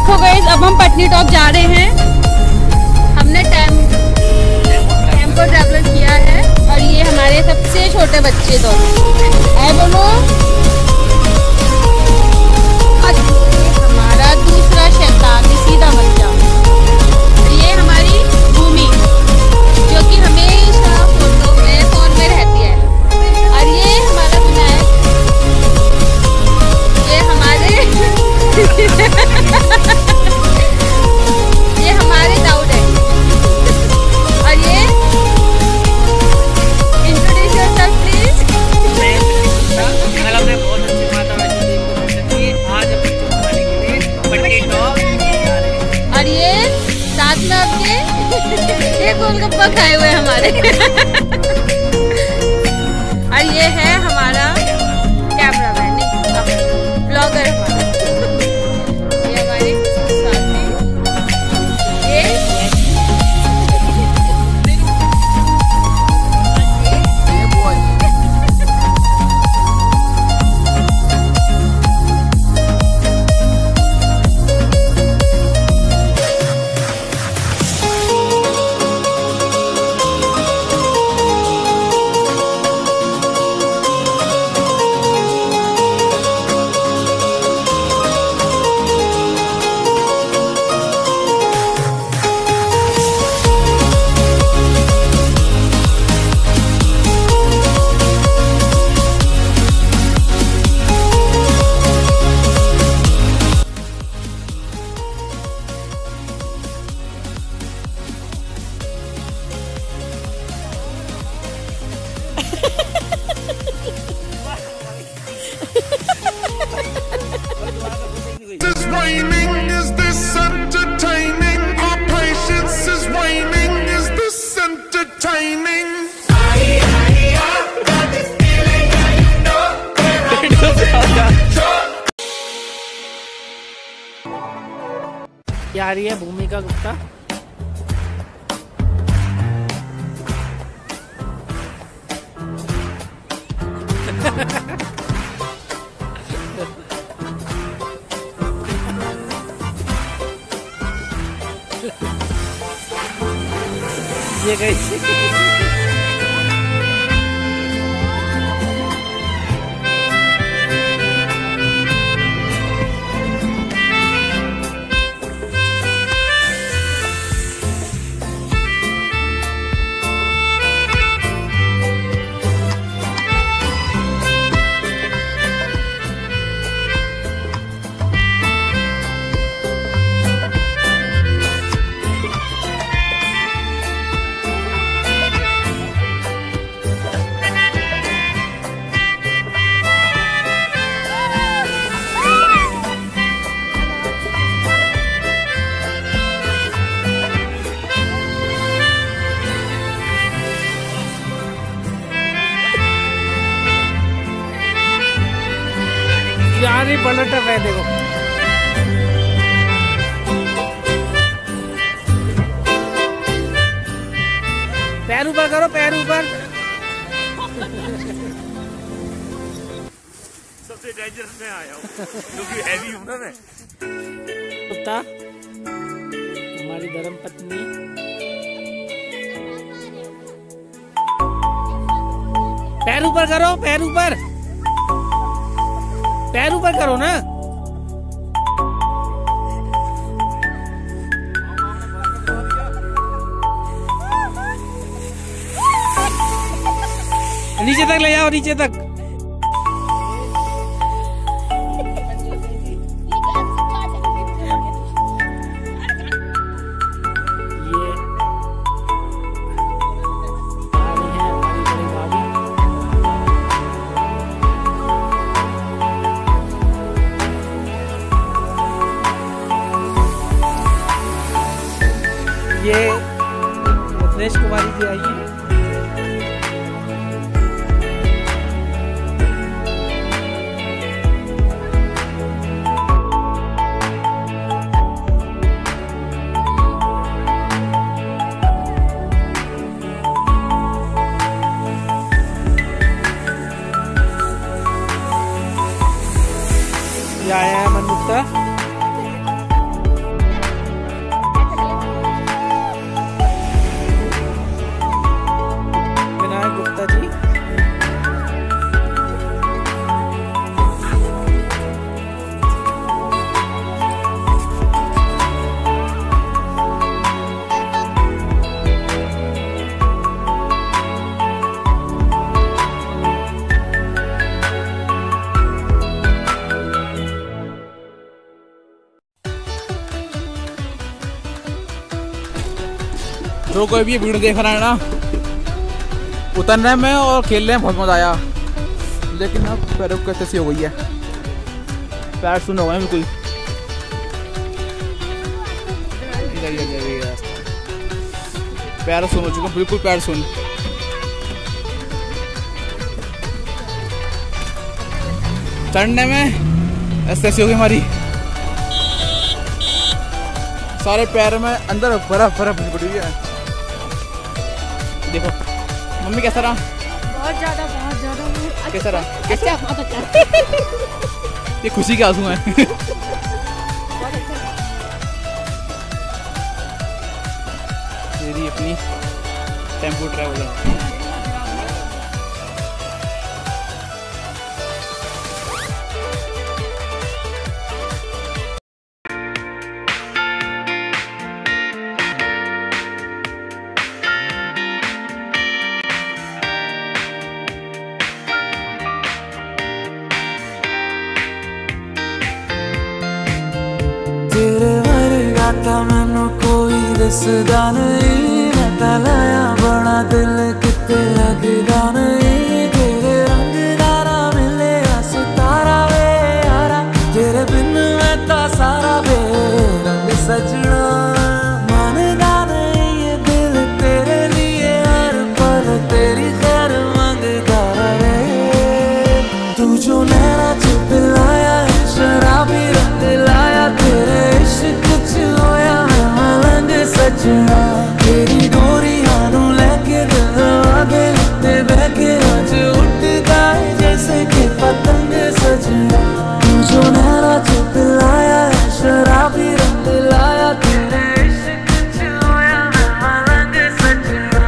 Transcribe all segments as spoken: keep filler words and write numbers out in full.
देखो गाइस, अब हम पटनीटॉप जा रहे हैं। हमने टेम टेम्पो ट्रैवलर किया है और ये हमारे सबसे छोटे बच्चे दोनों आए बोलो। हमारा दूसरा शैतानी सीधा बच्चा, ये हमारी भूमि जो कि हमेशा फोटो में फोन में रहती है। और ये हमारा विनायक, ये हमारे ये हमारे दाऊद है। और ये इंट्रोड्यूस योरसेल्फ प्लीज। मैं कल हमने बहुत अच्छी माता वैष्णो देवी को दर्शन किए। आज हम बच्चों को खाने के लिए पटनीटॉप जा रहे हैं। और ये साथ में आपके ये गोलगप्पा खाए हुए हमारे और ये है हमारा कैमरामैन, नहीं ब्लॉगर हमारा। ये हमारे साथी, ये Is waning, is this entertaining? Our patience is waning, is this entertaining? ये आ रही है भूमिका गुप्ता। ये गई यार ही पलट है, देखो पैर ऊपर करो, पैर ऊपर। सबसे डेंजरस में आया हूँ क्योंकि हैवी हूँ ना मैं। गुप्ता हमारी धर्म पत्नी, पैर ऊपर करो, पैर ऊपर, पैर ऊपर करो ना। नीचे तक ले जाओ, नीचे तक। ये रत्नेश कुमारी जी आई है। ये आया है मन गुप्ता। जो कोई भी वीडियो देख रहा है ना, उतरने में और खेलने में बहुत मजा आया, लेकिन अब पैरों को कैसे हो गई है, पैर सुन हो गए बिल्कुल। पैर सुन हो चुका बिल्कुल, पैर सुन। चढ़ने में ऐसे ऐसी होगी हमारी, सारे पैर में अंदर बर्फ बर्फ पड़ी हुई है। देखो मम्मी कैसा रहा? बहुत ज्यादा बहुत ज्यादा कैसा रहा? कैसा बहुत अच्छा। ये खुशी के आंसू हैं। मेरी अपनी टेम्पो ट्रैवलर। तेरे वर्गा ता मैनू कोई दसदा नहीं, मैं तां लाया बड़ा दिल किते लगदा नहीं। तेरे रंग दारा मिले सितारा वे यारा, तेरे बिन मैं तां सारा वे रंग सजना। मानदा नहीं ये दिल तेरे लिए हर पल तेरी खैर मंगदा रहे। तू जो नैना च पिलाया है शराबी रंग लाया, तेरे इश्क च होया मैं मलंग सजना। तेरी डोरियां नू लेके दिल आगे ते बहके अज उठदा है जैसे कि पतंग सजना। तू जो नैना च पिलाया है शराबी रंग लाया, तेरे इश्क च होया मैं मलंग सजना।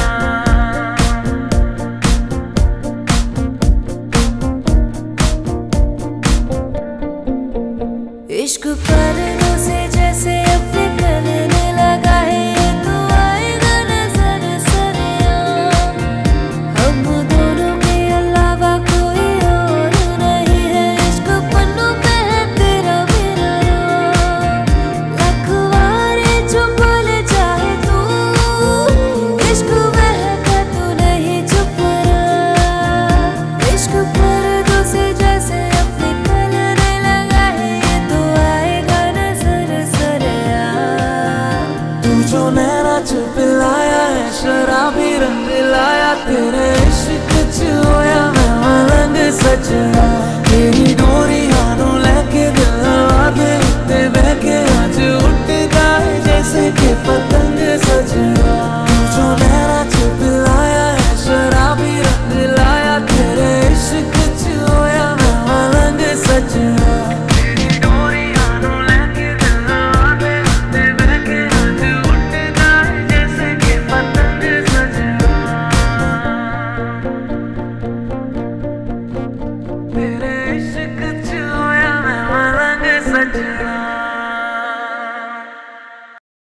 इश्क पर्दों से जैसे अपने करने लगा है, तू आएगा नजर सरेआम। हम दोनों के अलावा कोई और नहीं है, इश्क पन्नों पे है तेरा मेरा नाम। लखवारे जो बोले चाहे तू, इश्क महका तू नहीं चुप रहा। इश्क पर्दों से जैसे अपने करने लगा है, तू आएगा नजर सरेआम। तू जो नैना च पिलाया है शराबी रंग लाया, तेरे इश्क च होया मैं मलंग सजना। तेरी डोरियां नू लेके दिल आगे ते बहके अज उठदा है जैसे कि पतंग सजना। तू जो नैना च पिलाया है शराबी रंग लाया, तेरे इश्क च होया मैं मलंग सजना। तेरी डोरियां नू लेके दिल आगे ते बहके अज उठदा है जैसे कि पतंग सजना। तेरे इश्क